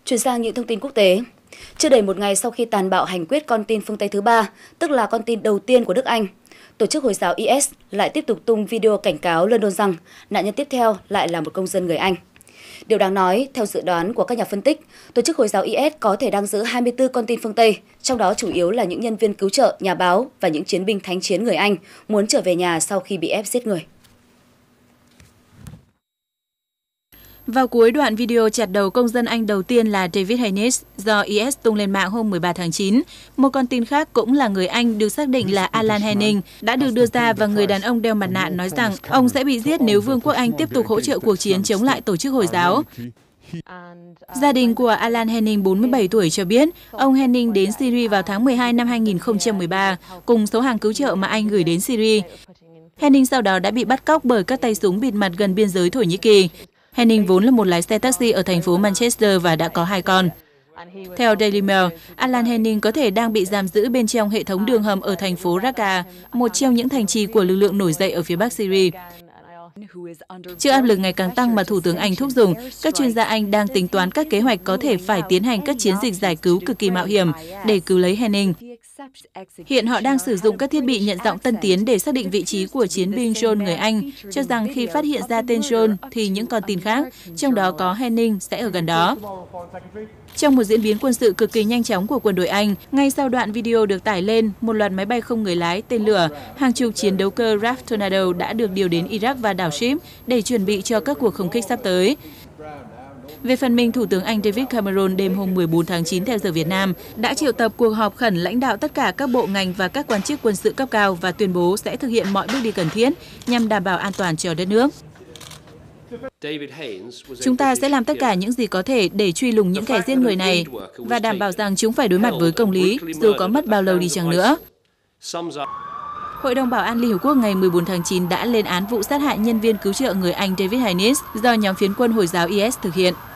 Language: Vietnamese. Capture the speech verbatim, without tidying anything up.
Chuyển sang những thông tin quốc tế. Chưa đầy một ngày sau khi tàn bạo hành quyết con tin phương Tây thứ ba, tức là con tin đầu tiên của nước Anh, tổ chức Hồi giáo i ét lại tiếp tục tung video cảnh cáo London rằng nạn nhân tiếp theo lại là một công dân người Anh. Điều đáng nói, theo dự đoán của các nhà phân tích, tổ chức Hồi giáo i ét có thể đang giữ hai mươi tư con tin phương Tây, trong đó chủ yếu là những nhân viên cứu trợ, nhà báo và những chiến binh thánh chiến người Anh muốn trở về nhà sau khi bị ép giết người. Vào cuối đoạn video chặt đầu công dân Anh đầu tiên là David Haines do i ét tung lên mạng hôm mười ba tháng chín. Một con tin khác cũng là người Anh được xác định là Alan Henning đã được đưa ra và người đàn ông đeo mặt nạ nói rằng ông sẽ bị giết nếu Vương quốc Anh tiếp tục hỗ trợ cuộc chiến chống lại tổ chức Hồi giáo. Gia đình của Alan Henning, bốn mươi bảy tuổi, cho biết ông Henning đến Syria vào tháng mười hai năm hai nghìn không trăm mười ba cùng số hàng cứu trợ mà Anh gửi đến Syria. Henning sau đó đã bị bắt cóc bởi các tay súng bịt mặt gần biên giới Thổ Nhĩ Kỳ. Henning vốn là một lái xe taxi ở thành phố Manchester và đã có hai con. Theo Daily Mail, Alan Henning có thể đang bị giam giữ bên trong hệ thống đường hầm ở thành phố Raqqa, một trong những thành trì của lực lượng nổi dậy ở phía bắc Syria. Trước áp lực ngày càng tăng mà Thủ tướng Anh thúc giục, các chuyên gia Anh đang tính toán các kế hoạch có thể phải tiến hành các chiến dịch giải cứu cực kỳ mạo hiểm để cứu lấy Henning. Hiện họ đang sử dụng các thiết bị nhận dạng tân tiến để xác định vị trí của chiến binh John người Anh, cho rằng khi phát hiện ra tên John thì những con tin khác, trong đó có Henning, sẽ ở gần đó. Trong một diễn biến quân sự cực kỳ nhanh chóng của quân đội Anh, ngay sau đoạn video được tải lên, một loạt máy bay không người lái, tên lửa, hàng chục chiến đấu cơ Raf Tornado đã được điều đến Iraq và đảo Ship để chuẩn bị cho các cuộc không kích sắp tới. Về phần mình, Thủ tướng Anh David Cameron đêm hôm mười bốn tháng chín theo giờ Việt Nam đã triệu tập cuộc họp khẩn lãnh đạo tất cả các bộ ngành và các quan chức quân sự cấp cao và tuyên bố sẽ thực hiện mọi bước đi cần thiết nhằm đảm bảo an toàn cho đất nước. Chúng ta sẽ làm tất cả những gì có thể để truy lùng những kẻ giết người này và đảm bảo rằng chúng phải đối mặt với công lý, dù có mất bao lâu đi chăng nữa. Hội đồng Bảo an Liên Hợp Quốc ngày mười bốn tháng chín đã lên án vụ sát hại nhân viên cứu trợ người Anh David Haines do nhóm phiến quân Hồi giáo i ét thực hiện.